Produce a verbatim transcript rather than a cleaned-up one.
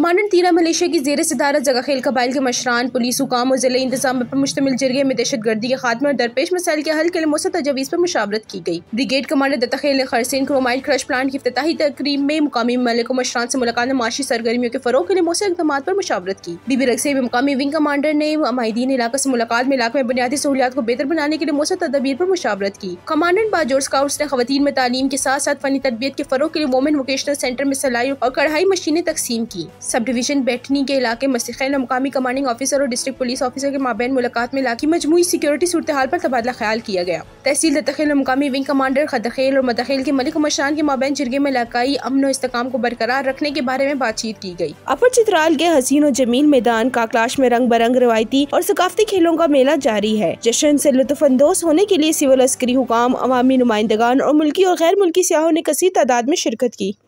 Commandant तीरा Malaysia की जेर सदारत जगह खेल कबाइल के मशरान, पुलिस हुकाम और जिले इंतजाम पर मुश्तमिल जरिए में दहशत गर्दी के खात्मे और दरपेश मसाइल के हल के लिए मौसर तजावीज़ पर मुशावरत की गई। ब्रिगेड कमांडर दत्ताखेल ने खरसीन क्रोमाइड क्रश प्लांट की इफ्तिताही तकरीब में मुकामी मलिक मशरान से मुलाकात में माशी सरगर्मियों के फरोग के लिए मौसर इक़दामात पर मुशावरत की। बीबी रक्से में मुकामी विंग कमांडर ने माहिदीन इलाके से मुलाकात में इलाके में बुनियादी सहूलियात को बेहतर बनाने के लिए मौसर तदबीर पर मुशावरत की। कमांडेंट बाजोर स्काउट्स ने खवातीन में तालीम के साथ साथ फनी तरबियत के फरोग के लिए वोमेन वोकेशनल सेंटर में सिलाई और कढ़ाई मशीनें तकसीम की। सब डिवीजन बैठनी के इलाके मस्तिखैन और मुकामी कमांडिंग ऑफिसर और डिस्ट्रिक्ट पुलिस ऑफिसर के माबैन मुलाकात में इलाकी मजमूई सिक्योरिटी सूरत हाल पर तबादला ख्याल किया गया। तहसील दत्ताखेल और मुकामी विंग कमांडर खदखेल और मदखेल के मलिक मशरान के माबैन जिरगे में इलाकाई अमन और इस्तेकाम को बरकरार रखने के बारे में बातचीत की गई। अपर चित्राल के हसीन और जमील मैदान काकलाश में रंग बरंग रवायती और सकाफती खेलों का मेला जारी है। जश्न से लुत्फानंदोज होने के लिए सिविल अस्करी हुकाम, अवामी नुमाइंदगान और मुल्की और गैर मुल्की सियाहों ने कसीर तादाद में शिरकत की।